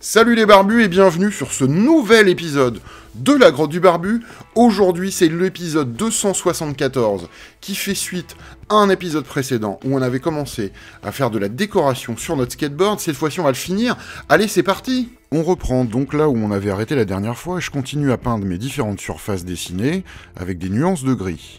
Salut les barbus et bienvenue sur ce nouvel épisode de la Grotte du Barbu. Aujourd'hui c'est l'épisode 274 qui fait suite à un épisode précédent où on avait commencé à faire de la décoration sur notre skateboard. Cette fois-ci on va le finir. Allez, c'est parti! On reprend donc là où on avait arrêté la dernière fois et je continue à peindre mes différentes surfaces dessinées avec des nuances de gris.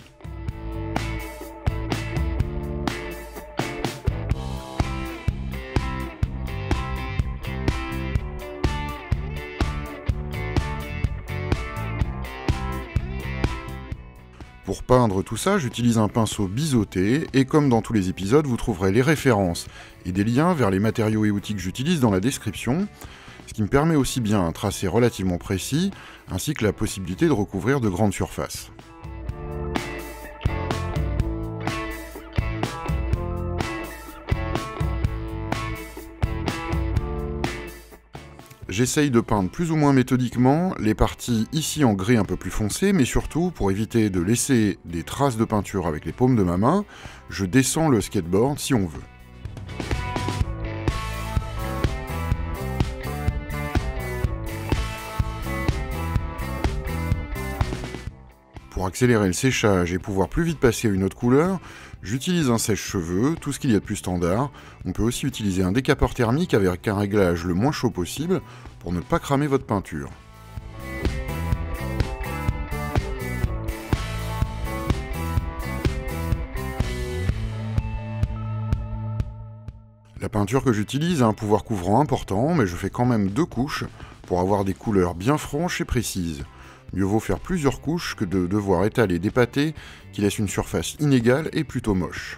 Pour peindre tout ça, j'utilise un pinceau biseauté, et comme dans tous les épisodes, vous trouverez les références et des liens vers les matériaux et outils que j'utilise dans la description, ce qui me permet aussi bien un tracé relativement précis, ainsi que la possibilité de recouvrir de grandes surfaces. J'essaye de peindre plus ou moins méthodiquement les parties ici en gris un peu plus foncé, mais surtout, pour éviter de laisser des traces de peinture avec les paumes de ma main, je descends le skateboard si on veut. Pour accélérer le séchage et pouvoir plus vite passer à une autre couleur, j'utilise un sèche-cheveux, tout ce qu'il y a de plus standard. On peut aussi utiliser un décapeur thermique avec un réglage le moins chaud possible pour ne pas cramer votre peinture. La peinture que j'utilise a un pouvoir couvrant important, mais je fais quand même 2 couches pour avoir des couleurs bien franches et précises. Mieux vaut faire plusieurs couches que de devoir étaler des pâtés qui laissent une surface inégale et plutôt moche.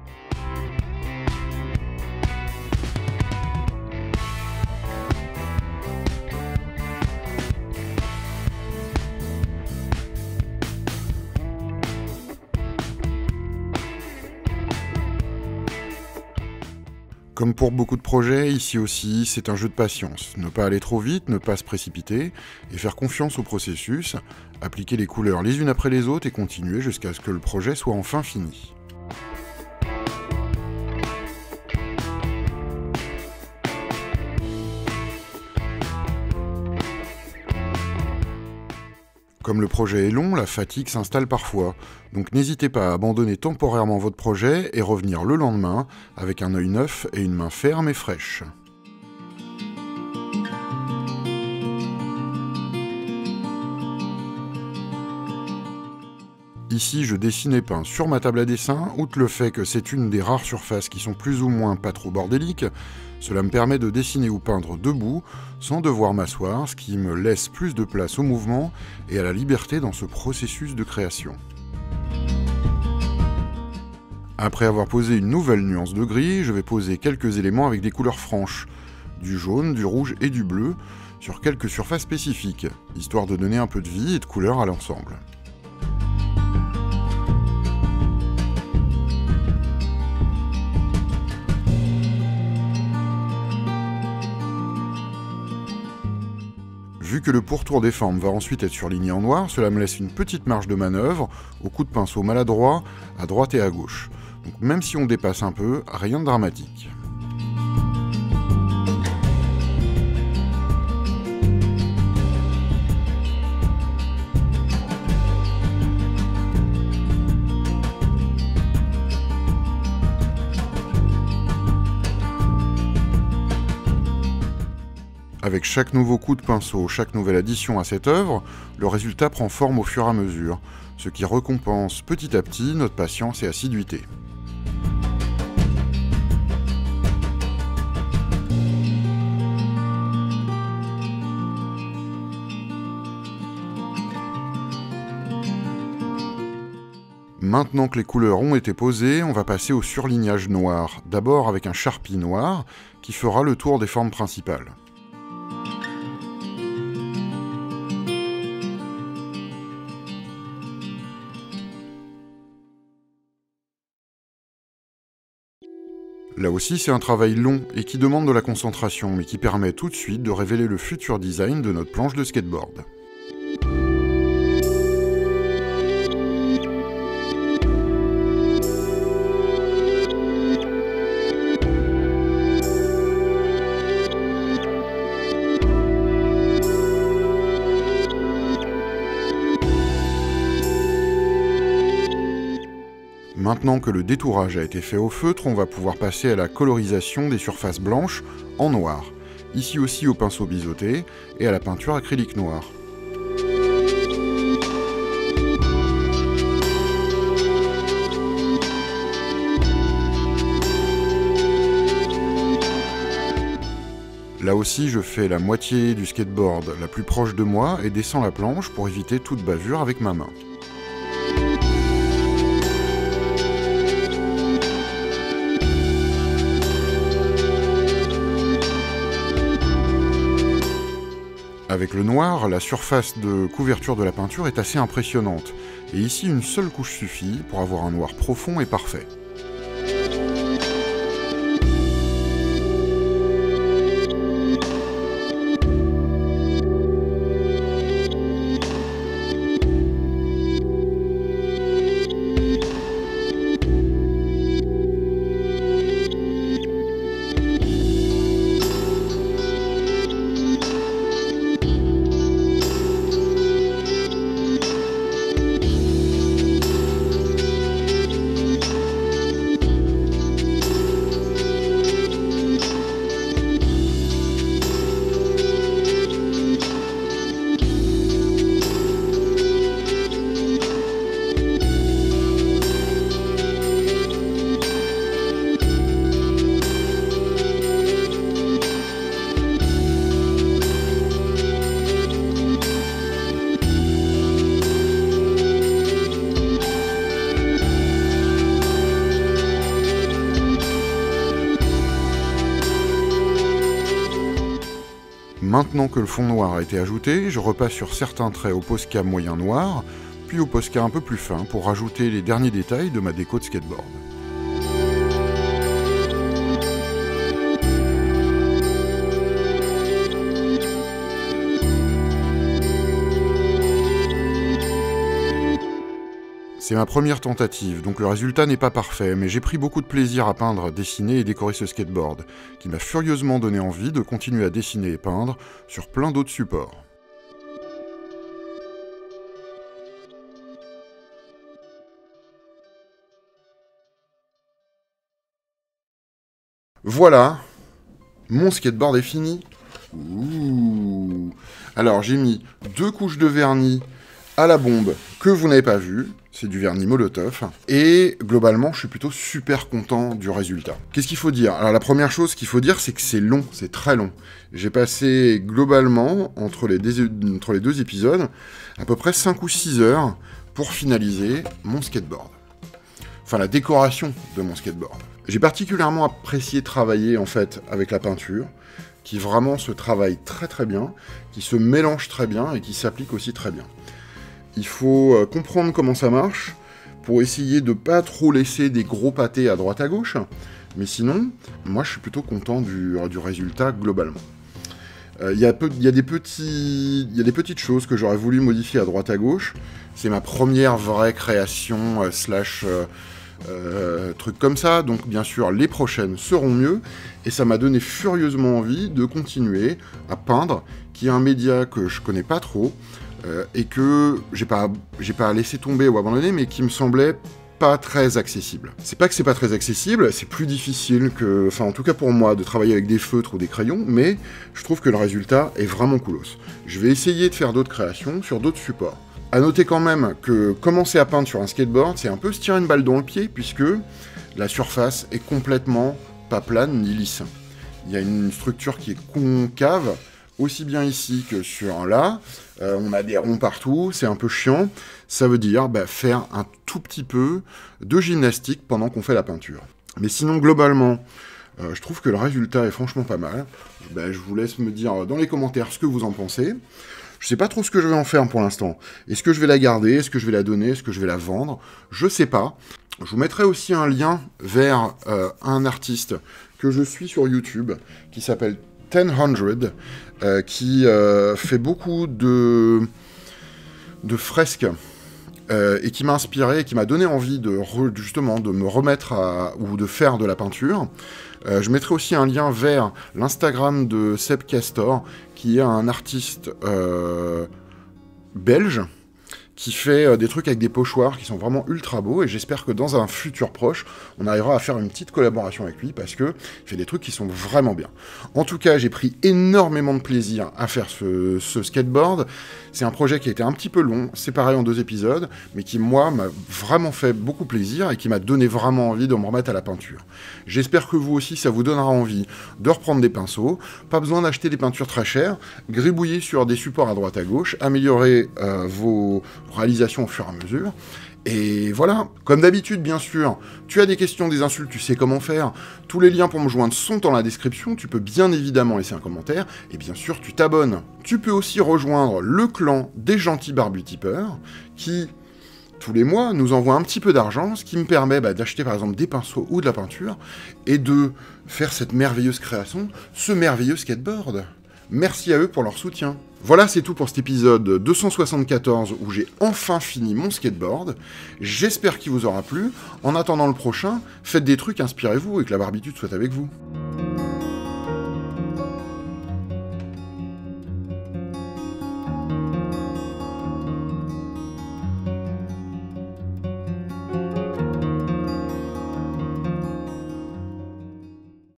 Comme pour beaucoup de projets, ici aussi, c'est un jeu de patience. Ne pas aller trop vite, ne pas se précipiter, et faire confiance au processus, appliquer les couleurs les unes après les autres et continuer jusqu'à ce que le projet soit enfin fini. Comme le projet est long, la fatigue s'installe parfois, donc n'hésitez pas à abandonner temporairement votre projet et revenir le lendemain avec un œil neuf et une main ferme et fraîche. Ici, je dessine et peins sur ma table à dessin, outre le fait que c'est une des rares surfaces qui sont plus ou moins pas trop bordéliques, cela me permet de dessiner ou peindre debout, sans devoir m'asseoir, ce qui me laisse plus de place au mouvement et à la liberté dans ce processus de création. Après avoir posé une nouvelle nuance de gris, je vais poser quelques éléments avec des couleurs franches, du jaune, du rouge et du bleu, sur quelques surfaces spécifiques, histoire de donner un peu de vie et de couleur à l'ensemble. Vu que le pourtour des formes va ensuite être surligné en noir, cela me laisse une petite marge de manœuvre, au coup de pinceau maladroit, à droite et à gauche. Donc même si on dépasse un peu, rien de dramatique. Avec chaque nouveau coup de pinceau, chaque nouvelle addition à cette œuvre, le résultat prend forme au fur et à mesure, ce qui récompense petit à petit notre patience et assiduité. Maintenant que les couleurs ont été posées, on va passer au surlignage noir, d'abord avec un Sharpie noir qui fera le tour des formes principales. Là aussi, c'est un travail long et qui demande de la concentration, mais qui permet tout de suite de révéler le futur design de notre planche de skateboard. Maintenant que le détourage a été fait au feutre, on va pouvoir passer à la colorisation des surfaces blanches en noir. Ici aussi au pinceau biseauté et à la peinture acrylique noire. Là aussi, je fais la moitié du skateboard la plus proche de moi et descends la planche pour éviter toute bavure avec ma main. Avec le noir, la surface de couverture de la peinture est assez impressionnante, et ici une seule couche suffit pour avoir un noir profond et parfait. Maintenant que le fond noir a été ajouté, je repasse sur certains traits au Posca moyen noir, puis au Posca un peu plus fin pour rajouter les derniers détails de ma déco de skateboard. C'est ma première tentative, donc le résultat n'est pas parfait, mais j'ai pris beaucoup de plaisir à peindre, dessiner et décorer ce skateboard, qui m'a furieusement donné envie de continuer à dessiner et peindre sur plein d'autres supports. Voilà, mon skateboard est fini. Ouh. Alors j'ai mis 2 couches de vernis à la bombe que vous n'avez pas vu, c'est du vernis Molotov, et globalement je suis plutôt super content du résultat. Qu'est-ce qu'il faut dire? Alors la première chose qu'il faut dire, c'est que c'est long, c'est très long. J'ai passé globalement, entre les 2 épisodes, à peu près 5 ou 6 heures pour finaliser mon skateboard. Enfin la décoration de mon skateboard. J'ai particulièrement apprécié travailler en fait avec la peinture, qui vraiment se travaille très très bien, qui se mélange très bien et qui s'applique aussi très bien. Il faut comprendre comment ça marche pour essayer de pas trop laisser des gros pâtés à droite à gauche, mais sinon, moi je suis plutôt content du résultat globalement. Il y a des petites choses que j'aurais voulu modifier à droite à gauche. C'est ma première vraie création truc comme ça, donc bien sûr les prochaines seront mieux, et ça m'a donné furieusement envie de continuer à peindre, qui est un média que je connais pas trop, et que j'ai pas laissé tomber ou abandonner, mais qui me semblait pas très accessible. C'est pas que c'est pas très accessible, c'est plus difficile que, enfin en tout cas pour moi, de travailler avec des feutres ou des crayons, mais je trouve que le résultat est vraiment coolos. Je vais essayer de faire d'autres créations sur d'autres supports. A noter quand même que commencer à peindre sur un skateboard, c'est un peu se tirer une balle dans le pied, puisque la surface est complètement pas plane ni lisse. Il y a une structure qui est concave, aussi bien ici que sur là. On a des ronds partout, c'est un peu chiant. Ça veut dire faire un tout petit peu de gymnastique pendant qu'on fait la peinture. Mais sinon, globalement, je trouve que le résultat est franchement pas mal. Je vous laisse me dire dans les commentaires ce que vous en pensez. Je sais pas trop ce que je vais en faire pour l'instant. Est-ce que je vais la garder? Est-ce que je vais la donner? Est-ce que je vais la vendre? Je sais pas. Je vous mettrai aussi un lien vers un artiste que je suis sur YouTube, qui s'appelle 1000, qui fait beaucoup de fresques, et qui m'a inspiré, et qui m'a donné envie justement de me remettre ou de faire de la peinture. Je mettrai aussi un lien vers l'Instagram de Seb Castor, qui est un artiste belge, qui fait des trucs avec des pochoirs qui sont vraiment ultra beaux, et j'espère que dans un futur proche, on arrivera à faire une petite collaboration avec lui, parce que il fait des trucs qui sont vraiment bien. En tout cas, j'ai pris énormément de plaisir à faire ce skateboard. C'est un projet qui a été un petit peu long, séparé en 2 épisodes, mais qui, moi, m'a vraiment fait beaucoup plaisir et qui m'a donné vraiment envie de me remettre à la peinture. J'espère que vous aussi, ça vous donnera envie de reprendre des pinceaux. Pas besoin d'acheter des peintures très chères, gribouiller sur des supports à droite à gauche, améliorer vos réalisations au fur et à mesure. Et voilà, comme d'habitude, bien sûr, tu as des questions, des insultes, tu sais comment faire. Tous les liens pour me joindre sont dans la description, tu peux bien évidemment laisser un commentaire, et bien sûr, tu t'abonnes. Tu peux aussi rejoindre le clan des gentils barbutipeurs, qui, tous les mois, nous envoie un petit peu d'argent, ce qui me permet d'acheter par exemple des pinceaux ou de la peinture, et de faire cette merveilleuse création, ce merveilleux skateboard. Merci à eux pour leur soutien. Voilà, c'est tout pour cet épisode 274 où j'ai enfin fini mon skateboard. J'espère qu'il vous aura plu. En attendant le prochain, faites des trucs, inspirez-vous et que la barbitude soit avec vous.